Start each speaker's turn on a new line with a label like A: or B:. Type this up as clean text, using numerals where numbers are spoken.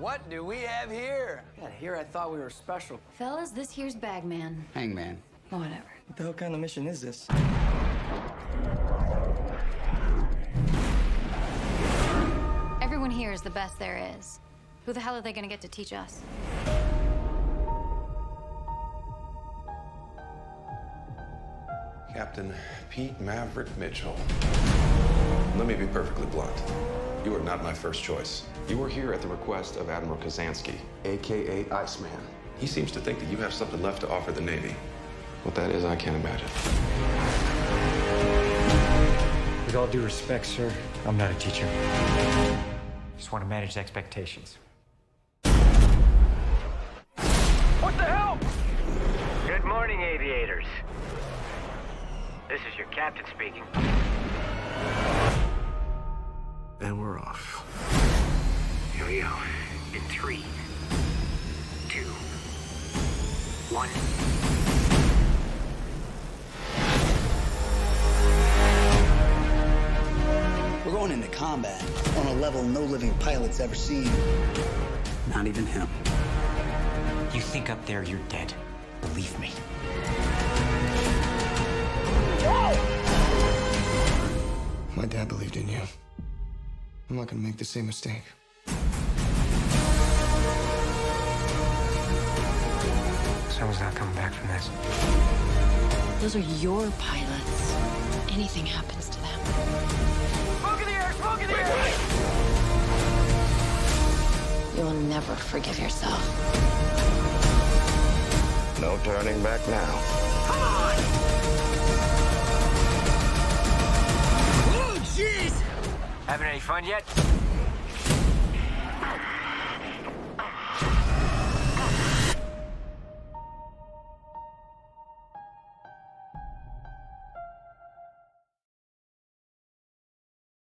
A: What do we have here? God, here I thought we were special.
B: Fellas, this here's Bagman.
A: Hangman.
B: Whatever.
C: What the hell kind of mission is this?
B: Everyone here is the best there is. Who the hell are they gonna get to teach us?
D: Captain Pete Maverick Mitchell. Let me be perfectly blunt. You are not my first choice. You are here at the request of Admiral Kazansky, AKA Iceman. He seems to think that you have something left to offer the Navy. What that is, I can't imagine.
E: With all due respect, sir, I'm not a teacher. Just want to manage expectations.
A: What the hell?
F: Good morning, aviators. This is your captain speaking.
D: And we're off.
F: Here we go. In 3, 2, 1.
G: We're going into combat on a level no living pilot's ever seen. Not even him.
E: You think up there you're dead. Believe me.
C: My dad believed in you. I'm not gonna make the same mistake.
E: Someone's not coming back from this.
H: Those are your pilots. Anything happens to them.
A: Smoke in the air! Smoke in the air!
H: You'll never forgive yourself.
D: No turning back now.
A: Come on!
F: Having any fun yet?